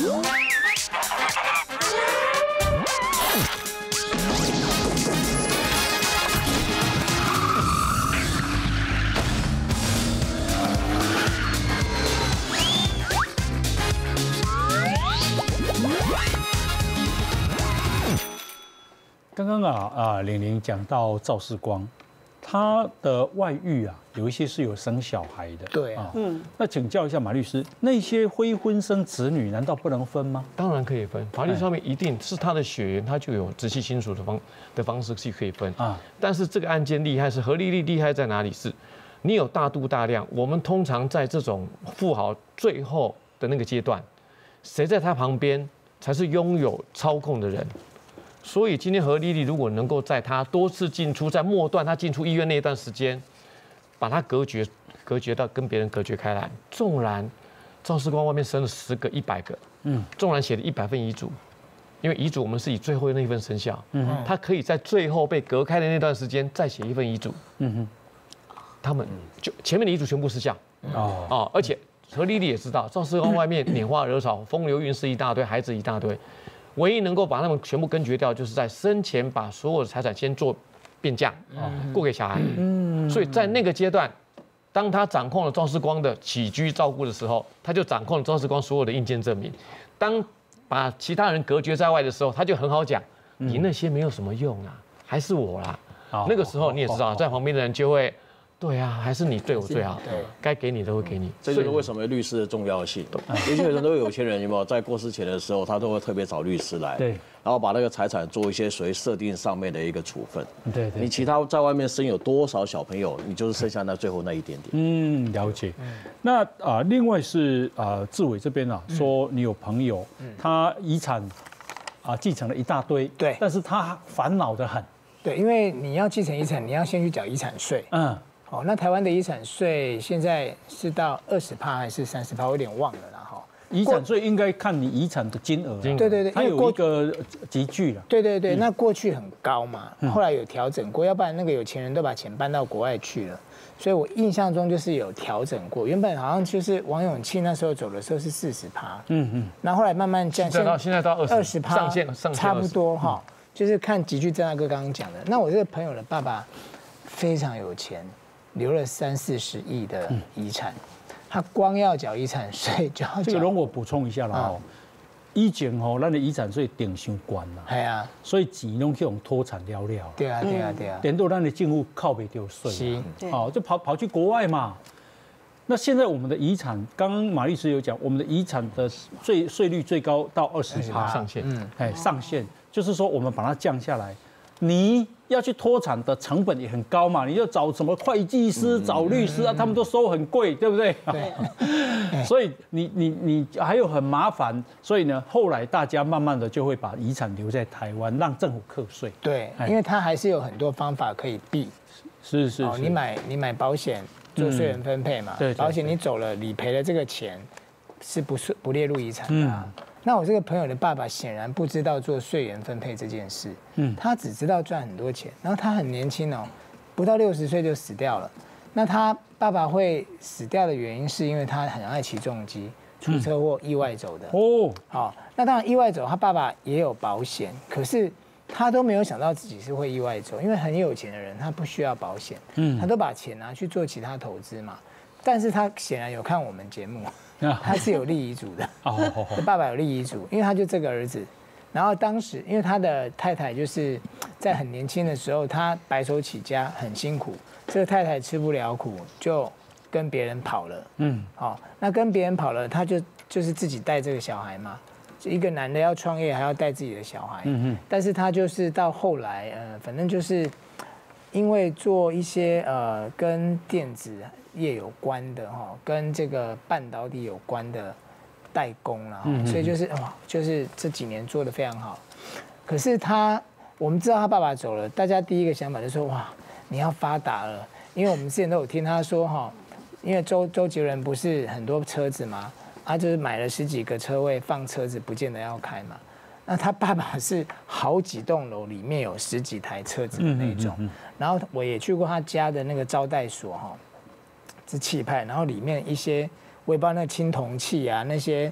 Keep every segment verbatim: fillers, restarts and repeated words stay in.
刚刚啊啊，玲玲讲到赵世光，他的外遇啊，有一些是有生小孩的。 对啊，嗯， 那请教一下马律师，那些非婚生子女难道不能分吗？ 当然可以分，法律上面一定是他的血缘，他就有直系亲属的方的方式去可以分啊。但是这个案件厉害是何丽丽厉害在哪里？是，你有大度大量。我们通常在这种富豪最后的那个阶段，谁在他旁边才是拥有操控的人。所以今天何丽丽如果能够在她多次进出，在末段她进出医院那一段时间，把她隔绝隔绝到跟别人隔绝开来，纵然赵世光外面生了十个、一百个，嗯，纵然写了一百份遗嘱，因为遗嘱我们是以最后那一份生效，嗯，他可以在最后被隔开的那段时间再写一份遗嘱，嗯哼，他们就前面的遗嘱全部失效，哦哦，而且何丽丽也知道赵世光外面拈花惹草、风流韵事一大堆，孩子一大堆。唯一能够把他们全部根绝掉，就是在生前把所有的财产先做变价，过给小孩。所以在那个阶段，当他掌控了赵世光的起居照顾的时候，他就掌控了赵世光所有的印鉴证明。当把其他人隔绝在外的时候，他就很好讲，你那些没有什么用啊，还是我啦。那个时候你也知道，在旁边的人就会。对啊，还是你对我最好，对，该给你的会给你。 这就是为什么律师的重要性。尤其很多有钱人有没有在过世前的时候，他都会特别找律师来，对，然后把那个财产做一些属于设定上面的一个处分。 对对。 你其他在外面生有多少小朋友，你就是剩下那最后那一点点。 嗯，了解。那啊，另外是啊，志伟这边啊，说你有朋友，他遗产啊继承了一大堆，对，但是他烦恼得很。 对，因为你要继承遗产，你要先去缴遗产税。嗯。哦，那台湾的遗产税现在是到二十趴还是三十趴？我有点忘了啦哈。 遗产税应该看你遗产的金额， 对对对， 它有一个集聚了。 对对对，那过去很高嘛，后来有调整过，要不然那个有钱人都把钱搬到国外去了。所以我印象中就是有调整过，原本好像就是王永庆那时候走的时候是四十趴，嗯嗯，那后来慢慢降， 现在到现在到二十趴，上限上限差不多哈，就是看集聚郑大哥刚刚讲的。那我这个朋友的爸爸非常有钱。留了三四十亿的遗产，他光要缴遗产税就要缴。 这个容我补充一下啦哦，以前吼，咱的遗产税定伤悬啦，系啊，所以钱拢去用脱产了了。 对啊，对啊，对啊， 连到咱的政府靠不掉税，是，哦，就跑跑去国外嘛。那现在我们的遗产，刚刚马律师有讲，我们的遗产的税税率最高到二十趴上限， 嗯，哎，上限就是说我们把它降下来。你要去脱产的成本也很高嘛，你就找什么会计师、找律师啊，他们都收很贵，对不对？对。所以你你你还有很麻烦，所以呢，后来大家慢慢的就会把遗产留在台湾，让政府课税。 对，因为它还是有很多方法可以避。 是是。哦， 你买你买保险做税源分配嘛，对，保险你走了理赔的这个钱是不是不列入遗产的啊？那我这个朋友的爸爸显然不知道做税源分配这件事，嗯，他只知道赚很多钱，然后他很年轻哦，不到六十岁就死掉了。那他爸爸会死掉的原因是因为他很爱骑重机，出车祸意外走的。哦，好，那当然意外走，他爸爸也有保险，可是他都没有想到自己是会意外走，因为很有钱的人他不需要保险，嗯，他都把钱拿去做其他投资嘛。但是他显然有看我们节目。他是有立遗嘱的，爸爸有立遗嘱，因为他就这个儿子。然后当时，因为他的太太就是在很年轻的时候，他白手起家，很辛苦。这个太太吃不了苦，就跟别人跑了。嗯，好，那跟别人跑了，他就就是自己带这个小孩嘛。一个男的要创业，还要带自己的小孩。嗯嗯。但是他就是到后来，呃，反正就是因为做一些呃跟电子业有关的哈，跟这个半导体有关的代工啦，所以就是哇，就是这几年做得非常好。可是他，我们知道他爸爸走了，大家第一个想法就说哇，你要发达了，因为我们之前都有听他说哈，因为周周杰伦不是很多车子嘛，他就是买了十几个车位放车子，不见得要开嘛。那他爸爸是好几栋楼里面有十几台车子的那种，然后我也去过他家的那个招待所哈。是气派，然后里面一些我也不知道那青铜器啊，那些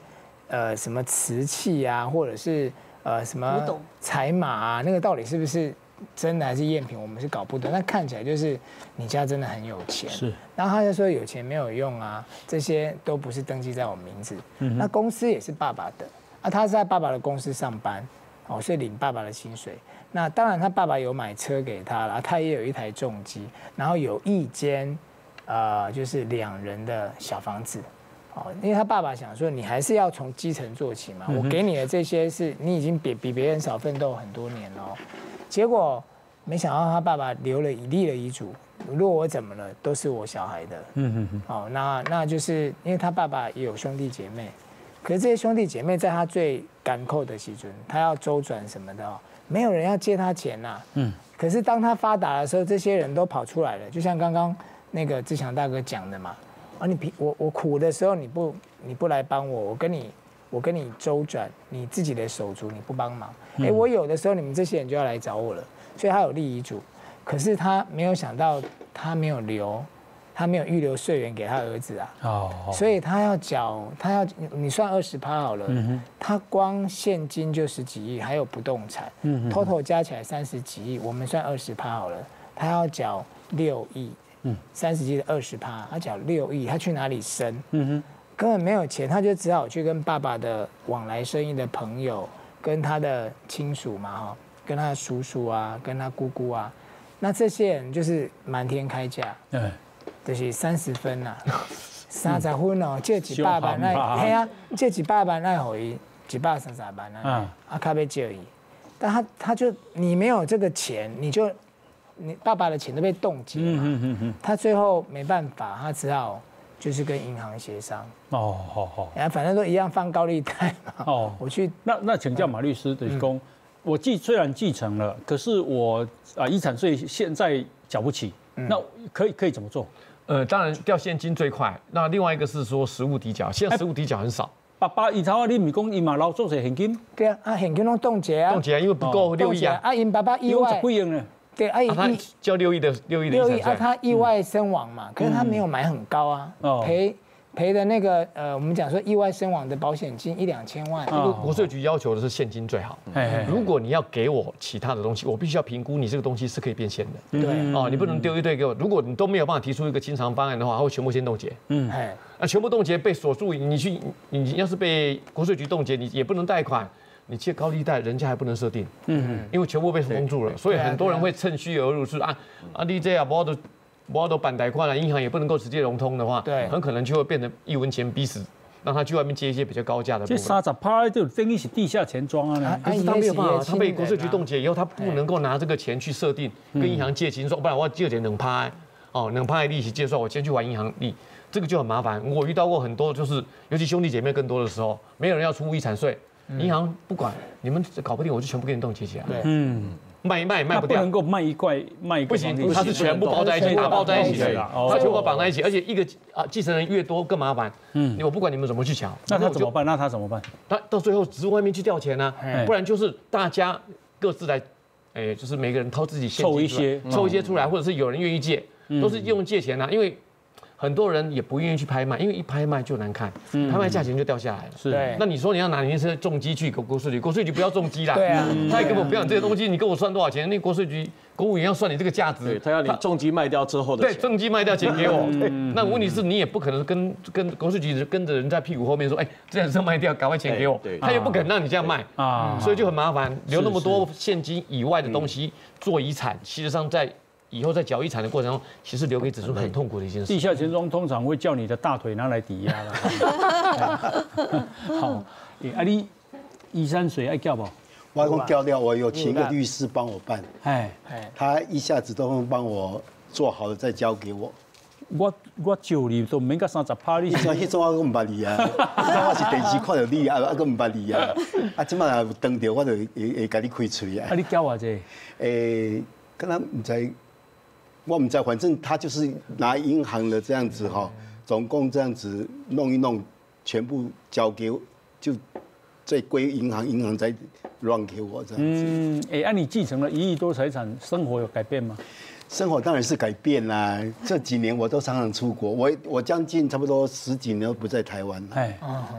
呃什么瓷器啊，或者是呃什么彩马啊，那个到底是不是真的还是赝品，我们是搞不懂。但看起来就是你家真的很有钱。 是。 然后他就说有钱没有用啊，这些都不是登记在我名字。嗯。那公司也是爸爸的啊，他是在爸爸的公司上班，哦，所以领爸爸的薪水。那当然他爸爸有买车给他了，他也有一台重机，然后有一间。呃，就是两人的小房子，哦，因为他爸爸想说，你还是要从基层做起嘛。我给你的这些是你已经比比别人少奋斗很多年了，结果没想到他爸爸留了立了遗嘱，如果我怎么了，都是我小孩的。嗯嗯嗯。哦，那那就是因为他爸爸也有兄弟姐妹，可是这些兄弟姐妹在他最赶扣的时阵，他要周转什么的哦，没有人要借他钱呐。嗯。可是当他发达的时候，这些人都跑出来了，就像刚刚。那个志强大哥讲的嘛，啊，你我我苦的时候你不你不来帮我，我跟你我跟你周转，你自己的手足你不帮忙，哎，我有的时候你们这些人就要来找我了，所以他有立遗嘱，可是他没有想到他没有留，他没有预留税源给他儿子啊，哦，所以他要缴，他要你算二十趴好了，嗯、他光现金就十几亿，还有不动产，嗯 ，total 加起来三十几亿，我们算二十趴好了，他要缴六亿。三十亿的二十趴，他缴六亿，他去哪里生？嗯哼，根本没有钱，他就只好去跟爸爸的往来生意的朋友，跟他的亲属嘛，哈，跟他的叔叔啊，跟他姑姑啊，那这些人就是瞒天开价，对，就是三十分呐，三十分哦，借几百万那，嘿啊，借几百万那回几百三十万啊，啊，卡被借伊，但他他就你没有这个钱，你就。你爸爸的钱都被冻结了嘛，他最后没办法，他只好就是跟银行协商。哦，好好，然后反正都一样放高利贷嘛。哦，我去， 那那请教马律师的公，我继虽然继承了，可是我啊遗产税现在缴不起，那可以可以怎么做？ 呃，当然调现金最快，那另外一个是说实物抵缴，现在实物抵缴很少。 爸爸以前啊，你唔是讲伊嘛老做些现金？ 对啊，啊现金拢冻结啊， 冻结啊，因为不够六亿啊。 啊，因爸爸意外几亿呢？ 对，啊， 他交六亿的六亿的六亿啊，他意外身亡嘛，可是他没有买很高啊，赔赔的那个呃，我们讲说意外身亡的保险金一两千万， 国税局要求的是现金最好。如果你要给我其他的东西，我必须要评估你这个东西是可以变现的。对，哦，你不能丢一堆给我，如果你都没有办法提出一个清偿方案的话，它会全部先冻结。嗯，那全部冻结被锁住，你去你要是被国税局冻结，你也不能贷款。你借高利贷，人家还不能设定，嗯，因为全部被封住了，所以很多人会趁虚而入，是啊啊，你这样我都我都办贷款了，银行也不能够直接融通的话，对，很可能就会变成一文钱逼死，让他去外面借一些比较高价的部分。 这三十趴就等于是地下钱庄啊， 可是他没有办法，他被国税局冻结以后，他不能够拿这个钱去设定跟银行借钱，说不然我要借钱两趴，哦，两趴的利息借出来，我先去还银行利，这个就很麻烦。我遇到过很多，就是尤其兄弟姐妹更多的时候，没有人要出遗产税。银行不管你们搞不定，我就全部给你冻结起来。对，嗯，卖一卖卖不掉， 不能够卖一块卖一块， 不行，它是全部包在一起，它包在一起的，它全部绑在一起，而且一个啊继承人越多更麻烦。嗯，我不管你们怎么去抢， 那他怎么办？那他怎么办？ 他到最后只是外面去调钱呢，不然就是大家各自来，哎，就是每个人掏自己现金凑一些， 凑一些出来，或者是有人愿意借，都是用借钱啊，因为。很多人也不愿意去拍卖，因为一拍卖就难看，拍卖价钱就掉下来了。是，那你说你要拿你是重机去国税局，国税局不要重机啦，对啊，他也根本不要你这些东西，你跟我算多少钱？那国税局公务员要算你这个价值， 他要你重机卖掉之后的钱。 对，重机卖掉钱给我。那问题是你也不可能跟跟国税局跟着人在屁股后面说，哎，这辆车卖掉，赶快钱给我。他也不肯让你这样卖啊，所以就很麻烦，留那么多现金以外的东西做遗产，其实上在。以后在缴遗产的过程中，其实留给子孙很痛苦的一件事。 地下钱庄通常会叫你的大腿拿来抵押了。好，啊你遗产税爱缴不？ 我讲缴掉，我有请一个律师帮我办。哎，他一下子都会帮我做好了再交给我。 我我招你都免到三十趴，你像迄种我唔捌你啊，我是电视看到你啊，啊个唔捌你啊，啊即摆若当着我就会会甲你开嘴啊。 啊你缴偌济？ 诶，敢若唔知。我们在，反正他就是拿银行的这样子哈，总共这样子弄一弄，全部交给我，就再归银行，银行再让给我这样子。嗯， 哎，按你继承了一亿多财产，生活有改变吗？ 生活当然是改变啦。这几年我都常常出国，我我将近差不多十几年都不在台湾了。哎，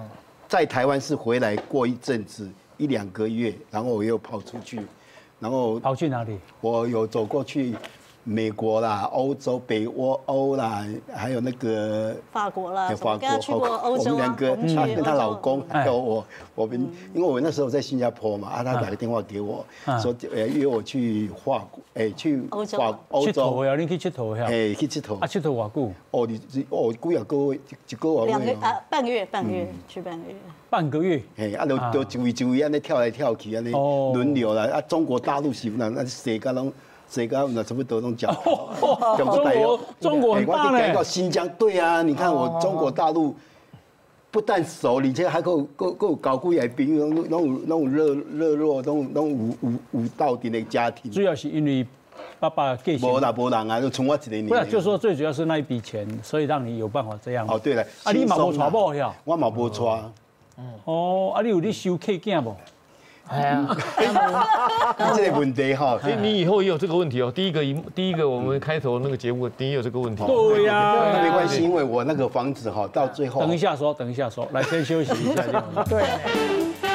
在台湾是回来过一阵子一两个月，然后我又跑出去，然后跑去哪里？ 我有走过去美国啦、欧洲、北欧欧啦，还有那个法国啦， 法国， 去过欧洲啊。 我们两个，她跟她老公还有我，我们嗯因为我那时候在新加坡嘛，啊，她打个电话给我，说呃约我去法国，哎去欧洲法欧洲。 去佗呀，你去佚佗呀？ 哎，去佚佗。 啊，佚佗偌久？ 哦，你哦，几啊个月，一个月。 两个啊，半个月，半个月去半个月。 半个月。 哎，啊，都都一位一位安尼跳来跳去，安尼轮流啦。啊，中国大陆是那那世界拢。谁刚那差不多都讲， 中国中国很大呢。 到新疆，对啊，你看我中国大陆不但熟，而且还够够够搞几个朋友，那种那种热热络，那种那种有有有道德的家庭。 主要是因为爸爸继续。 无啦无人啊，就从我一个年。 不是，就说最主要是那一笔钱，所以让你有办法这样。 哦，对了， 啊，你嘛无娶某呀？ 我嘛无娶。 哦，啊，你有咧收客囝无？ 哎呀， 这个问题哈， 所以你以后也有这个问题哦。第一个一第一个我们开头那个节目，你也有这个问题。 对呀， 那没关系，因为我那个房子哈，到最后。 等一下说，等一下说，来先休息一下。 对。